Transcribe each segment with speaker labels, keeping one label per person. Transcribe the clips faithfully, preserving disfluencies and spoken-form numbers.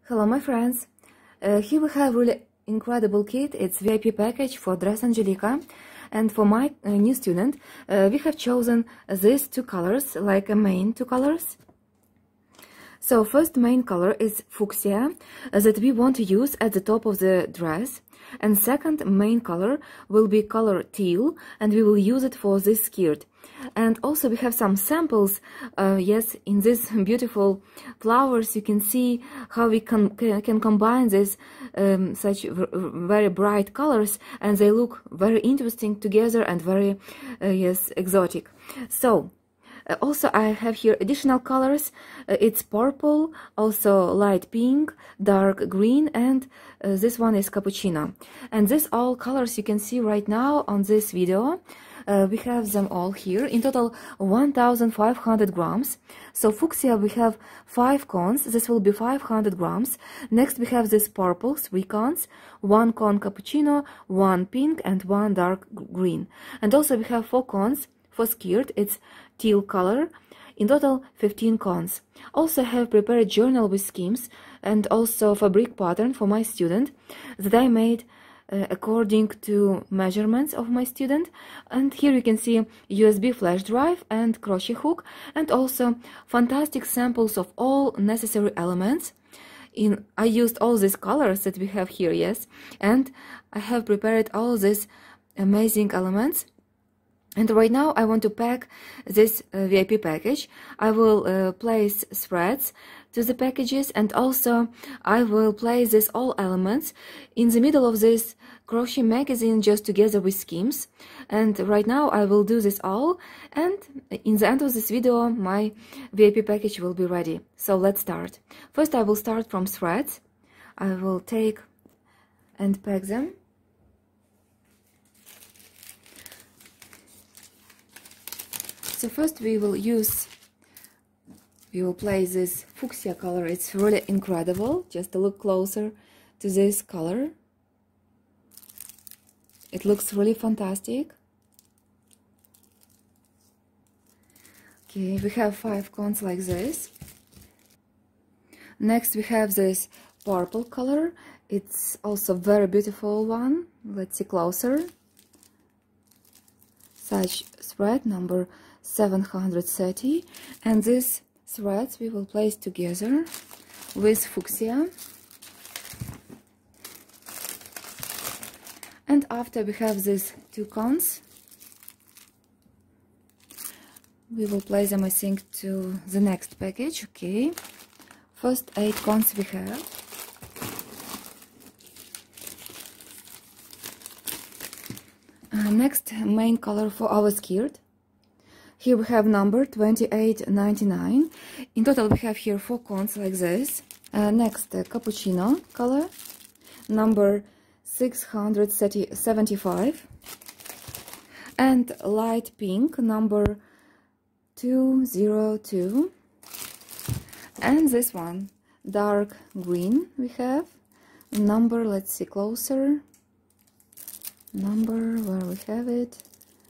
Speaker 1: Hello my friends, uh, here we have really incredible kit. It's V I P package for Dress Angelica, and for my uh, new student uh, we have chosen these two colors, like a main two colors. So first main color is fuchsia, uh, that we want to use at the top of the dress, and second main color will be color teal, and we will use it for this skirt. And also we have some samples, uh, yes, in these beautiful flowers. You can see how we can, can combine these um, such very bright colors, and they look very interesting together and very, uh, yes, exotic. So Uh, also I have here additional colors. Uh, it's purple, also light pink, dark green, and uh, this one is cappuccino. And these all colors you can see right now on this video. Uh, we have them all here. In total one thousand five hundred grams. So fuchsia we have five cones. This will be five hundred grams. Next we have this purple, three cones, one cone cappuccino, one pink, and one dark green. And also we have four cones for skirt. It's teal color. In total fifteen cones. Also have prepared journal with schemes and also fabric pattern for my student that I made uh, according to measurements of my student. And here you can see U S B flash drive and crochet hook, and also fantastic samples of all necessary elements. In I used all these colors that we have here, yes, and I have prepared all these amazing elements. And right now I want to pack this uh, V I P package. I will uh, place threads to the packages, and also I will place these all elements in the middle of this crochet magazine just together with schemes. And right now I will do this all, and in the end of this video my V I P package will be ready. So let's start. First I will start from threads. I will take and pack them. So first we will use, we will place this fuchsia color. It's really incredible. Just to look closer to this color. It looks really fantastic. Okay, we have five cones like this. Next we have this purple color. It's also very beautiful one. Let's see closer. Such thread number seven hundred thirty, and these threads we will place together with fuchsia. And after we have these two cones, we will place them, I think, to the next package. Okay, first eight cones we have. Uh, next main color for our skirt. Here we have number twenty-eight ninety-nine. In total we have here four cones like this. Uh, next uh, cappuccino color, number six hundred seventy-five, and light pink, number two oh two, and this one dark green we have number, let's see closer, number where we have it,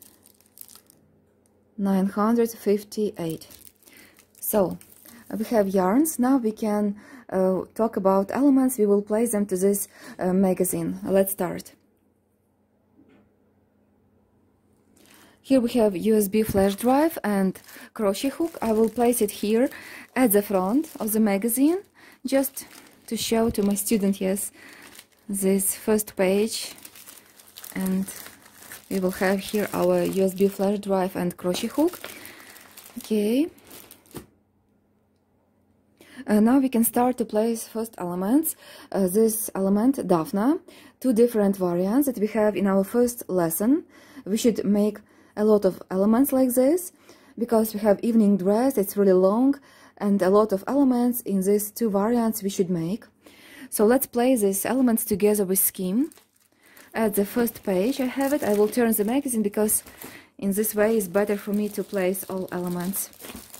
Speaker 1: nine hundred fifty-eight. So we have yarns. Now we can uh, talk about elements. We will place them to this uh, magazine. Let's start. Here we have U S B flash drive and crochet hook. I will place it here at the front of the magazine, just to show to my student, yes, this first page. And we will have here our U S B flash drive and crochet hook. Okay. Uh, now we can start to place first elements. Uh, this element, Daphne, two different variants that we have in our first lesson. We should make a lot of elements like this, because we have evening dress, it's really long, and a lot of elements in these two variants we should make. So let's place these elements together with scheme. At the first page I have it. I will turn the magazine because in this way it's better for me to place all elements.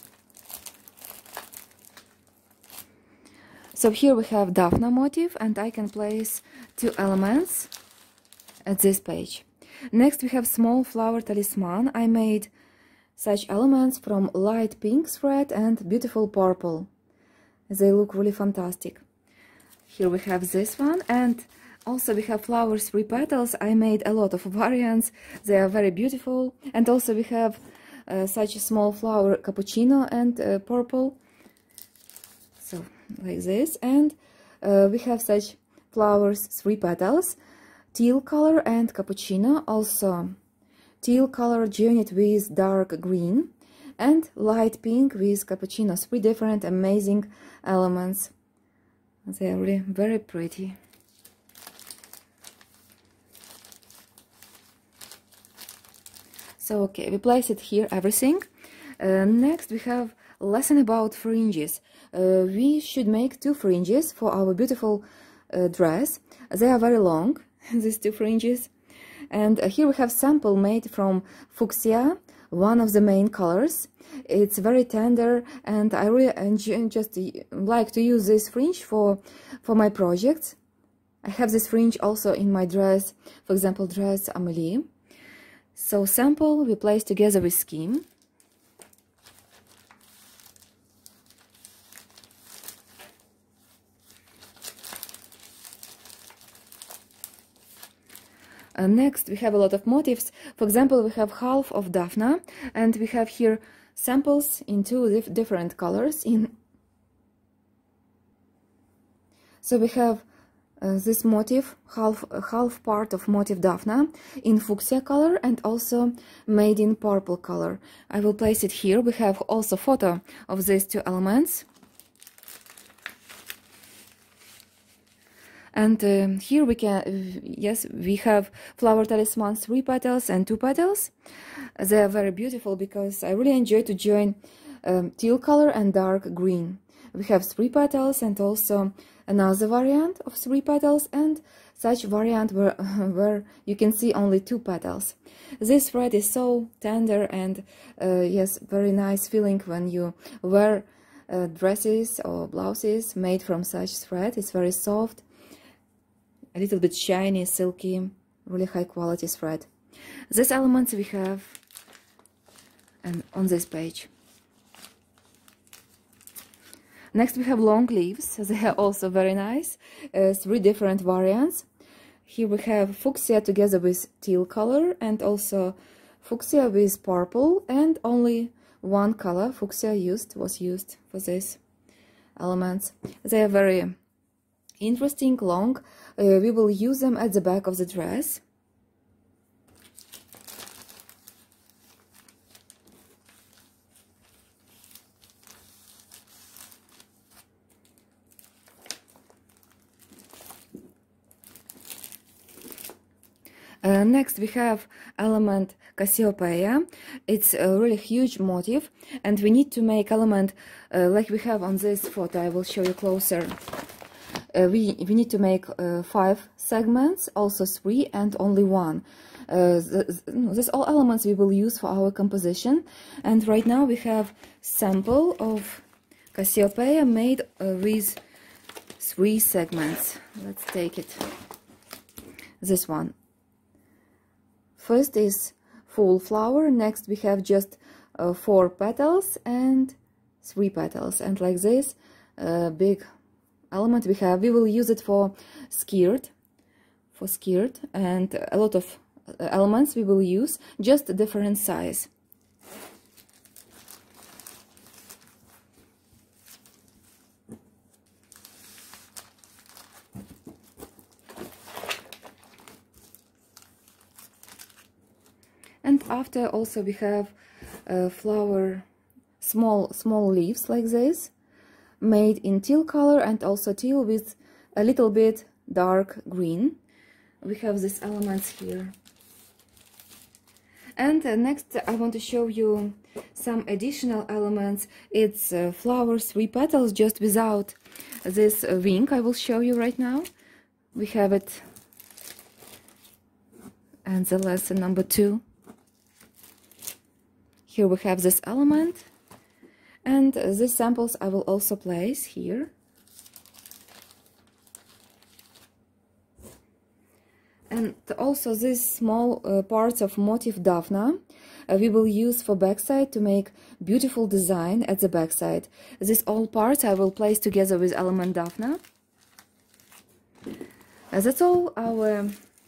Speaker 1: So here we have Daphne motif, and I can place two elements at this page. Next we have small flower talisman. I made such elements from light pink thread and beautiful purple. They look really fantastic. Here we have this one, and also we have flowers, three petals. I made a lot of variants. They are very beautiful. And also we have uh, such a small flower, cappuccino and uh, purple. So like this. And uh, we have such flowers, three petals, teal color and cappuccino. Also teal color joined with dark green and light pink with cappuccino. Three different amazing elements. They are really very pretty. So okay, we place it here, everything. Uh, next we have a lesson about fringes. Uh, we should make two fringes for our beautiful uh, dress. They are very long, these two fringes. And uh, here we have sample made from fuchsia, one of the main colors. It's very tender, and I really enjoy, just like to use this fringe for for my projects. I have this fringe also in my dress, for example, dress Amélie. So sample we place together with skein. Uh, next we have a lot of motifs. For example, we have half of Daphne, and we have here samples in two dif different colors. In so we have uh, this motif, half half part of motif Daphne in fuchsia color and also made in purple color. I will place it here. We have also photo of these two elements. And um, here we can, uh, yes, we have flower talisman, three petals and two petals. They are very beautiful because I really enjoy to join um, teal color and dark green. We have three petals and also another variant of three petals and such variant where, where you can see only two petals. This thread is so tender and uh, yes, very nice feeling when you wear uh, dresses or blouses made from such thread. It's very soft, a little bit shiny, silky, really high quality thread. These elements we have and on this page. Next we have long leaves. They are also very nice. Uh, three different variants. Here we have fuchsia together with teal color and also fuchsia with purple, and only one color fuchsia used was used for these elements. They are very interesting, long. Uh, we will use them at the back of the dress. Uh, next we have element Cassiopeia. It's a really huge motif, and we need to make element uh, like we have on this photo. I will show you closer. Uh, we, we need to make uh, five segments, also three and only one. Uh, th these all elements we will use for our composition. And right now we have sample of Cassiopeia made uh, with three segments. Let's take it. This one. First is full flower, next we have just uh, four petals and three petals, and like this uh, big element we have, we will use it for skirt, for skirt, and a lot of elements we will use, just a different size. And after also we have uh, flower, small small leaves like this, made in teal color and also teal with a little bit dark green. We have these elements here. And uh, next I want to show you some additional elements. It's uh, flowers, three petals, just without this uh, wing. I will show you right now. We have it, and the lesson number two. Here we have this element, and uh, these samples I will also place here. And also these small uh, parts of motif Daphne uh, we will use for backside to make beautiful design at the backside. These all parts I will place together with element Daphne. Uh, that's all our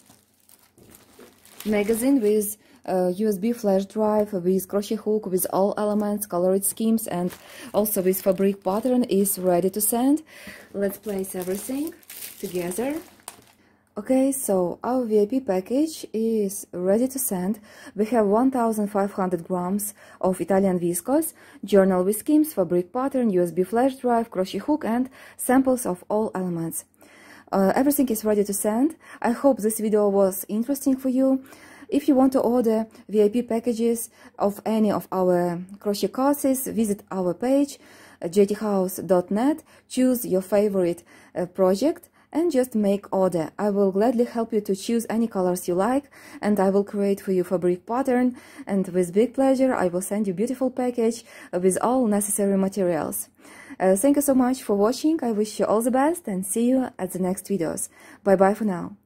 Speaker 1: magazine with uh, U S B flash drive, with crochet hook, with all elements, colored schemes, and also with fabric pattern is ready to send. Let's place everything together. Okay, so our V I P package is ready to send. We have one thousand five hundred grams of Italian viscose, journal with schemes, fabric pattern, U S B flash drive, crochet hook, and samples of all elements. Uh, everything is ready to send. I hope this video was interesting for you. If you want to order V I P packages of any of our crochet courses, visit our page j t house dot net, choose your favorite uh, project, and just make order. I will gladly help you to choose any colors you like, and I will create for you fabric pattern, and with big pleasure I will send you beautiful package with all necessary materials. Uh, thank you so much for watching. I wish you all the best and see you at the next videos. Bye bye for now.